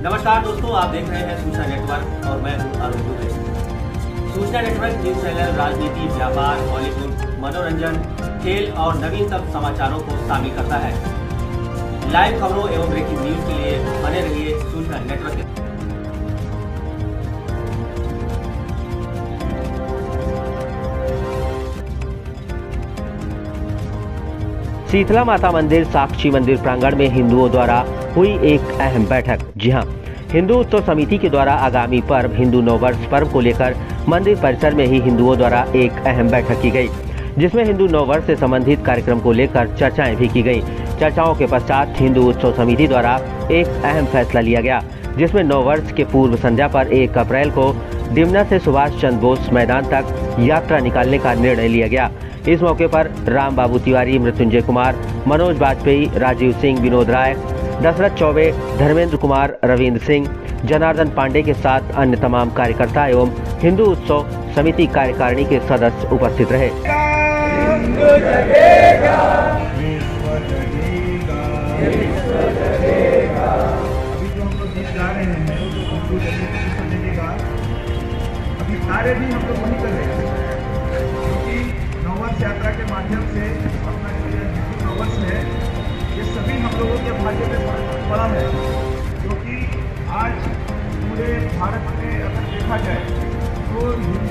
नमस्कार दोस्तों, आप देख रहे हैं सूचना नेटवर्क और मैं हूं अरुण दुबे। सूचना नेटवर्क न्यूज चैनल राजनीति, व्यापार, बॉलीवुड, मनोरंजन, खेल और नवीनतम समाचारों को शामिल करता है। लाइव खबरों एवं ब्रेकिंग न्यूज के लिए बने रहिए सूचना नेटवर्क के। शीतला माता मंदिर साक्षी मंदिर प्रांगण में हिंदुओं द्वारा हुई एक अहम बैठक। जी हां, हिंदू उत्सव समिति के द्वारा आगामी पर्व हिंदू नववर्ष पर्व को लेकर मंदिर परिसर में ही हिंदुओं द्वारा एक अहम बैठक की गई, जिसमें हिंदू नववर्ष से संबंधित कार्यक्रम को लेकर चर्चाएं भी की गई। चर्चाओं के पश्चात हिंदू उत्सव समिति द्वारा एक अहम फैसला लिया गया, जिसमें नववर्ष के पूर्व संध्या पर 1 अप्रैल को डिमना से सुभाष चंद्र बोस मैदान तक यात्रा निकालने का निर्णय लिया गया। इस मौके पर राम बाबू तिवारी, मृत्युंजय कुमार, मनोज वाजपेयी, राजीव सिंह, विनोद राय, दशरथ चौबे, धर्मेंद्र कुमार, रविंद्र सिंह, जनार्दन पांडे के साथ अन्य तमाम कार्यकर्ता एवं हिंदू उत्सव समिति कार्यकारिणी के सदस्य उपस्थित रहे। कार्य भी हम लोग वही कर रहे हैं, क्योंकि नववर्ष यात्रा के माध्यम से अपना जो हिंदू नववर्ष है, ये सभी हम लोगों के भाग्य में पड़ा है। क्योंकि आज पूरे भारत में अगर देखा जाए तो